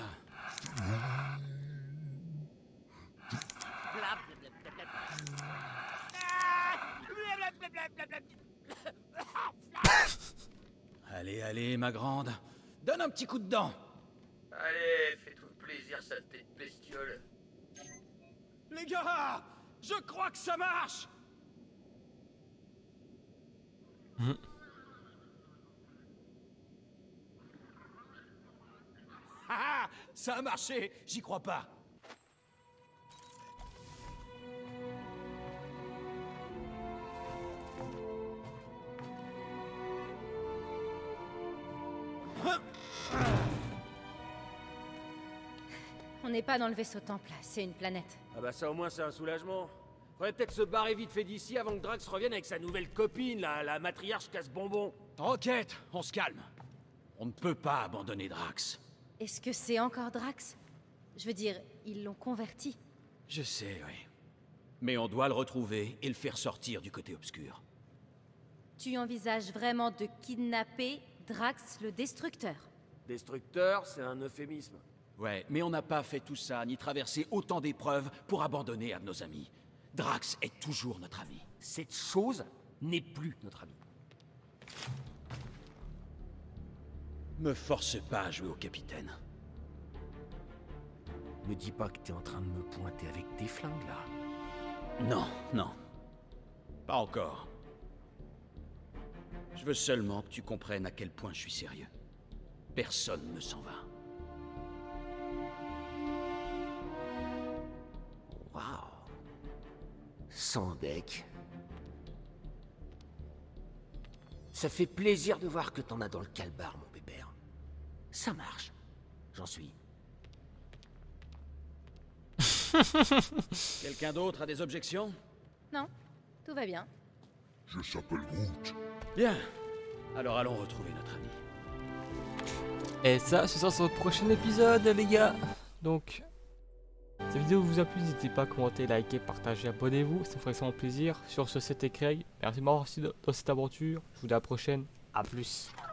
S5: Allez, allez, ma grande. Donne un petit coup de dent.
S3: Allez, fais-toi plaisir, saleté de bestiole.
S5: Les gars, je crois que ça marche.
S2: Mmh.
S5: Ah, ça a marché, j'y crois pas.
S7: On n'est pas dans le vaisseau temple, c'est une planète.
S11: Ah bah ça au moins c'est un soulagement. Faudrait peut-être se barrer vite fait d'ici avant que Drax revienne avec sa nouvelle copine, la, la matriarche casse-bonbon.
S5: Rocket, on se calme. On ne peut pas abandonner Drax.
S7: Est-ce que c'est encore Drax? Je veux dire, ils l'ont converti.
S5: Je sais, oui. Mais on doit le retrouver et le faire sortir du côté obscur.
S7: tu envisages vraiment de kidnapper Drax le Destructeur?
S11: Destructeur, c'est un euphémisme.
S5: Ouais, mais on n'a pas fait tout ça, ni traversé autant d'épreuves pour abandonner un de nos amis. Drax est toujours notre ami.
S11: Cette chose n'est plus notre ami.
S5: Me force pas à jouer au capitaine.
S11: Me dis pas que t'es en train de me pointer avec tes flingues, là.
S5: Non, non. Pas encore. Je veux seulement que tu comprennes à quel point je suis sérieux. Personne ne s'en va.
S11: Waouh. Sans deck. Ça fait plaisir de voir que t'en as dans le calbar, mon pépère. Ça marche. J'en suis.
S5: Quelqu'un d'autre a des objections?
S7: Non, tout va bien.
S4: Je s'appelle Groot.
S5: Bien. Alors allons retrouver notre ami.
S2: Et ça, ce sera sur le prochain épisode, les gars. Donc, cette vidéo vous a plu, n'hésitez pas à commenter, liker, partager, abonnez-vous. Ça me ferait extrêmement plaisir. Sur ce, c'était Craig. Merci de m'avoir reçu dans cette aventure. Je vous dis à la prochaine. A plus.